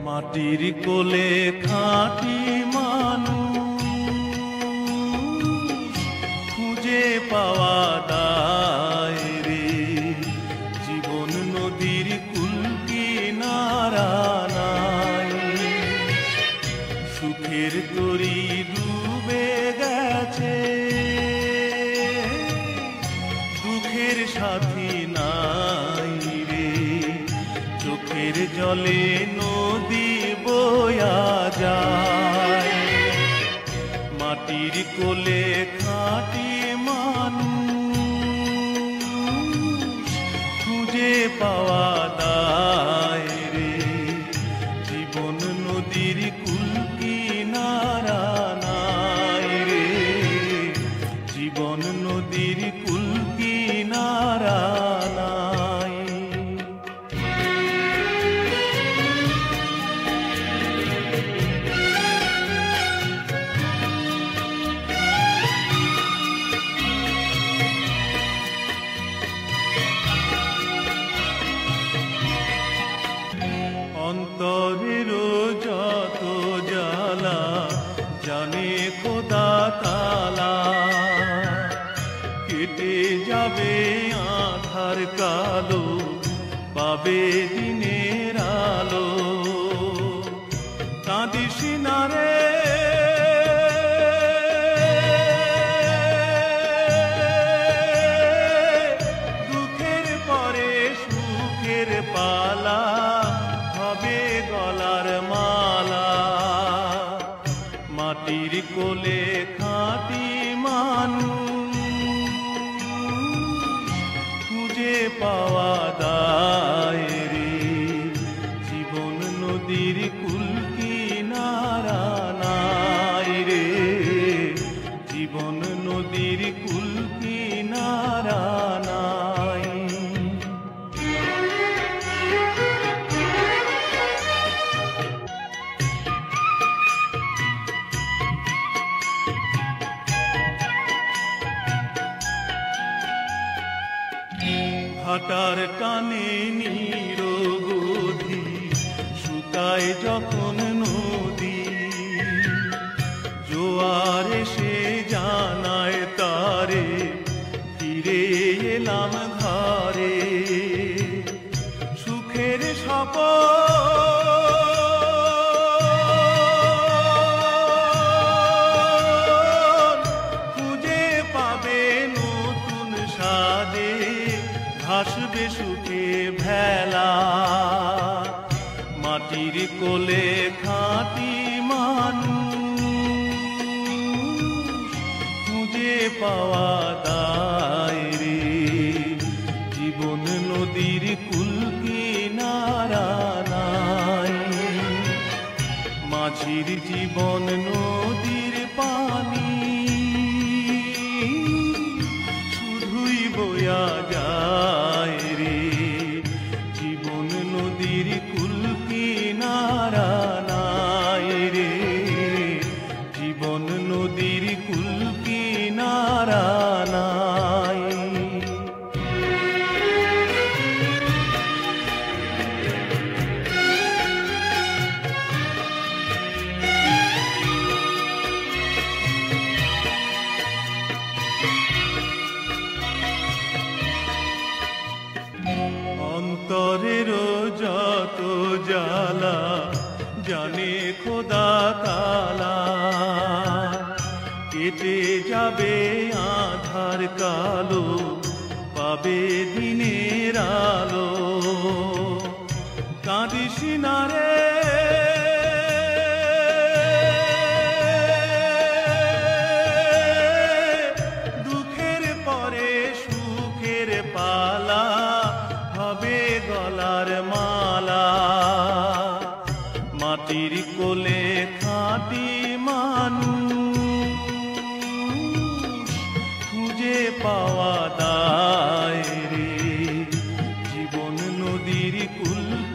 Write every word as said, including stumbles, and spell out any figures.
মাটির কোলে খাঁটি মানুষ খুঁজে পাওয়া দায় রে। জীবন নদীর কুল কিনারা নাই, সুখের তরি ডুবে গেছে, দুঃখের সাথী নাই রে। চোখের জলে নদী বয়া যায়, মাটির কোলে খাঁটি মানুষ খুঁজে পাওয়া দায় রে। জীবন নদীর কুল কিনারা নাই রে, জীবন নদীর কুল কিনারা নাই। অন্তরের যত জ্বালা জানে খোদা তাআলা, কেটে যাবে আঁধার কালো, পাবে দিনের আলো। কাঁদিস না রে দুঃখের পরে সুখের পালা, হবে গলার মালা। মাটির কোলে খাঁটি মানুষ খুঁজে পাওয়া দায় রে। জীবন নদীর কুল কিনারা নাই রে, জীবন নদীর কুল কিনারা নাই। ভাটার টানে নিরবধি শুকায় যখন নদী, জোয়ার এসে জানায় তারে ফিরে এলাম ঘরে। সুখের সপন খুঁজে পাবে নতুন স্বাদে, ভাসবে সুখে ভেলা। মাটির কোলে খাঁটি মানুষ খুঁজে পাওয়া দায় রে। জীবন নদীর কুল কিনারা নাই, মাঝির জীবন নদীর পানি শুধুই বয়া যায় রে। জীবন নদীর কুল কিনারা নাই রে, জীবন নদীর কুল কিনারা নাই। অন্তরের যত জ্বালা জানে খোদা তাআলা, কেটে যাবে আঁধার কালো, পাবে দিনের আলো। কাঁদিস না রে দুঃখের পরে সুখের পালা, হবে গলার মালা। মাটির কোলে খাঁটি মানুষ খুঁজে পাওয়া দায় রে। জীবন নদীর কুল